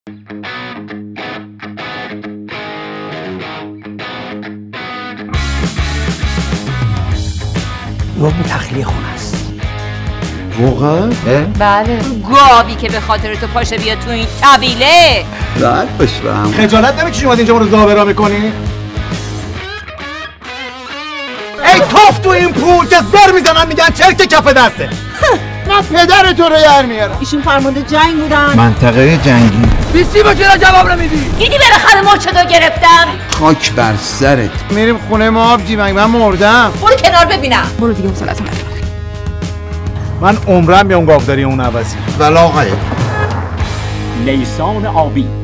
لب تخلیه خونه است. واقعا؟ بله. گاوی که به خاطر تو پاشه بیا تو این طویله. راحت باش با هم. خجالت نمیکشی اومد اینجا ما رو زابرا میکنی؟ ای توف تو این پول که زر میزنن میگن چرک کف دسته. من پدر تو رو یر میارم. ایشون فرمانده جنگ بودن. منطقه جنگی. بیستی با چرا جواب نمیدی؟ دیدی بالاخره مرچدو گرفتم. خاک بر سرت. میریم خونه ما آبجی من مردم. برو کنار ببینم. برو دیگه مسئله‌تون ندارم. من عمرم میام گاوداری اون عوضی. ولاغه نیسان آبی